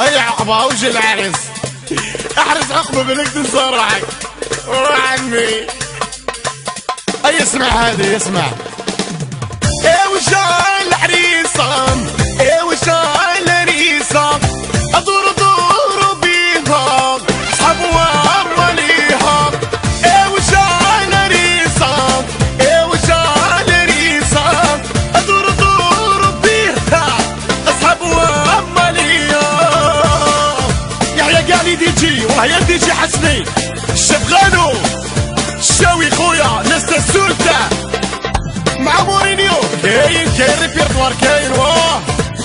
هيا عقبة وجه العرس، احرز عقبة بلك تنصرعك وروح عمي. هيا اسمع هذه، اسمع. ايه وشاي العريسة، ايه وشاي العريسة، ادور دور بيها اصحابها ماليها. ايه وشاي العريسة، ايه وشاي العريسة، ادور دور بيها اصحابها ماليها. يحيى قال لي دي جي وهي دي جي حسني، الشبغانو الشاوي خويا ناس السلطة مع مورينيو. كاين ريبيرتوار كاين واه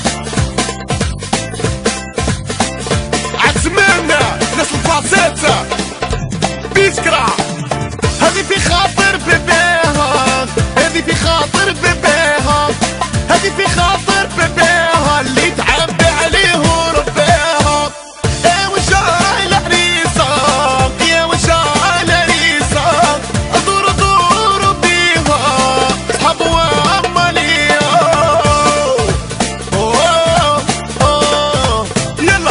عتمنى ناس الفاسيتا بيسكرا. هذي في خاطر بيبيها، هذي في خاطر بيبيها، هذي في خاطر بيبيها اللي تعبي عليه وربيها. ايه وشاي العريسة، يا وشاي العريسة، ادور دور بيها اصحابها مالية. يلا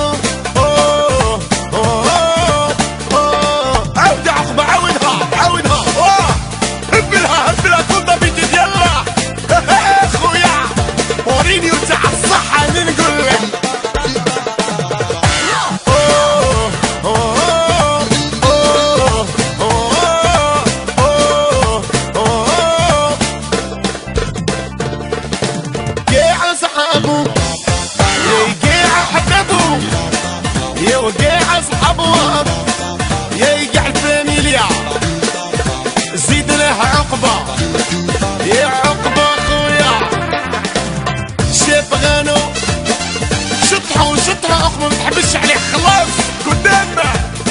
عود عقبة، عودها عودها، هبلها هبلها كلها بيدي. يلا خويا مورينيو تاع الصحة اللي نقول لك. قاع صحابو يا حبابو، يا وقاع صحابو، يا الفاميليا زيد لها عقبة، يا عقبة خويا شاف غانو شطحوا عقبة ما تحبش عليه خلاص قدامنا.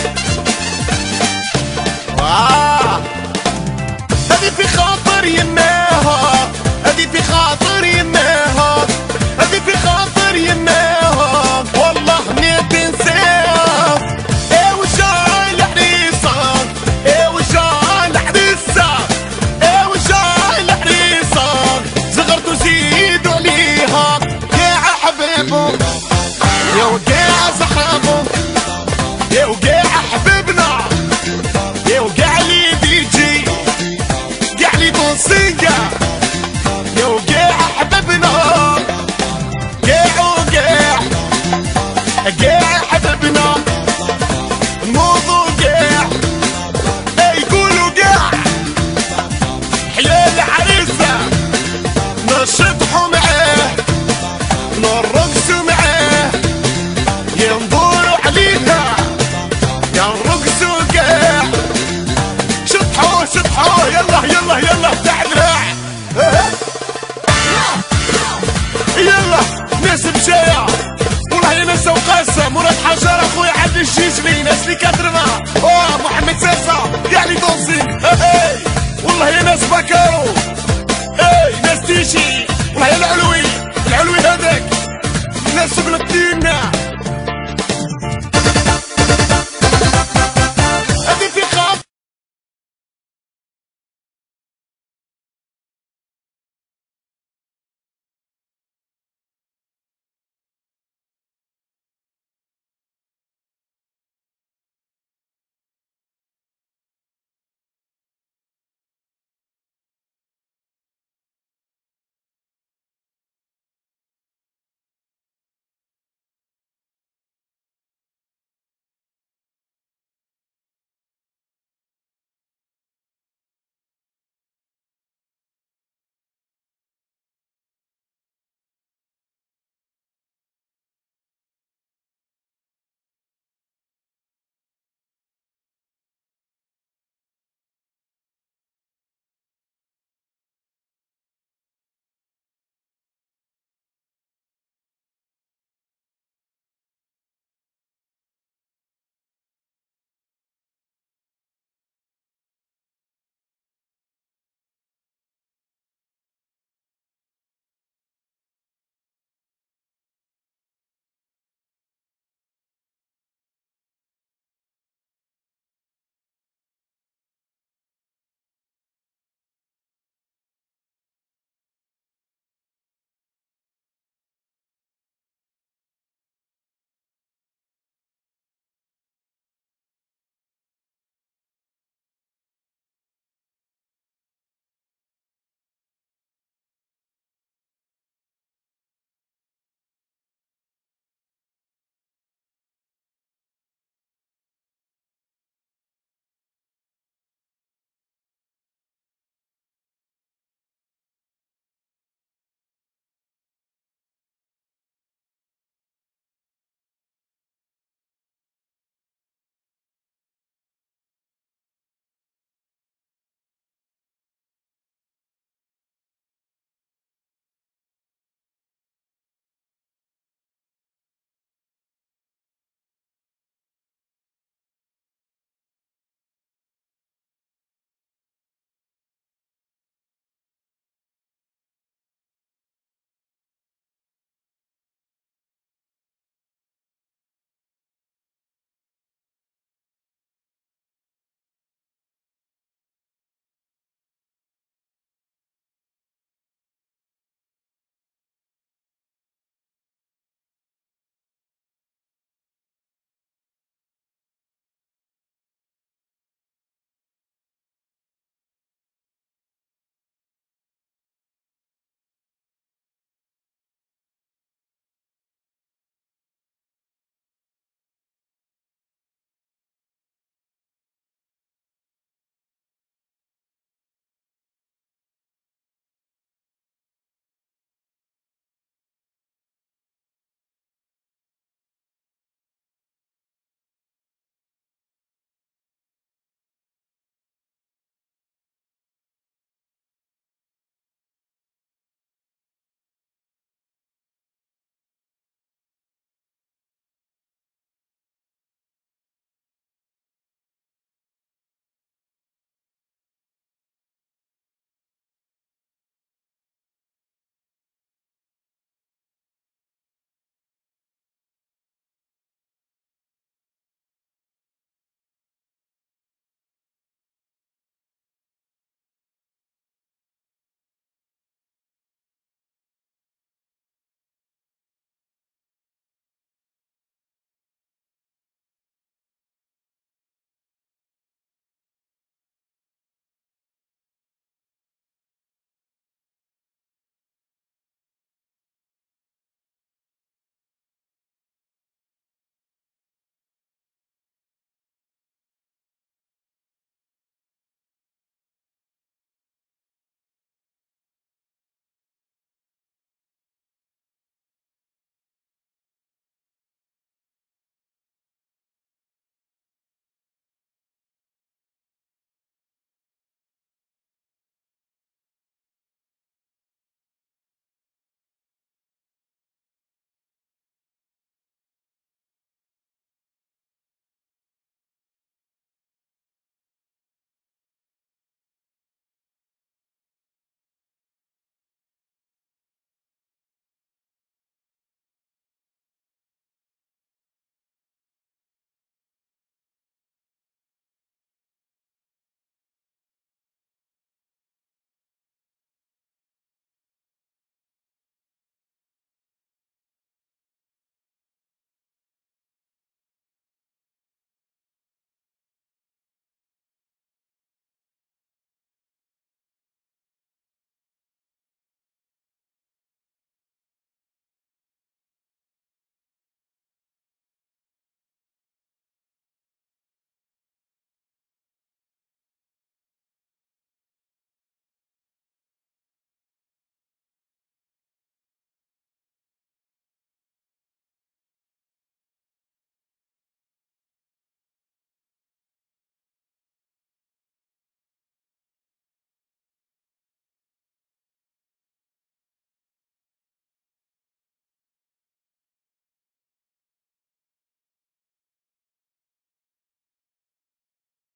هذي في خاطر يماها، هذي في خاطر يماها، هذي في خاطر يماها، والله ما تنساها. ايه وشاي العريسة، ايه وشاي العريسة، ايه وشاي العريسة، زغرتو زيدوا عليها. يا حبيبو يا وقاع صحابو، يا وقاع حبيبنا، يا وقاع لي دي جي، قاع لي بوسيقة، يا وقاع حبيبنا، قاع وقاع قاع حبيبنا، الموضوع قاع يقولوا قاع حيا العريسة. نشطحوا معاه نرقصوا معاه، ينظروا عليها ينرقصوا قاع. شطحوا يلا تاع دراع. يلا ناس مشاية والله يا ناس وقاسة، مراد حجر اخويا عبد الشيشلي، ناس اللي كاترنا محمد ساسة قاع لي دونسينغ. والله يا ناس باكارو، ناس تيشي، والله يا العلوي هذاك، ناس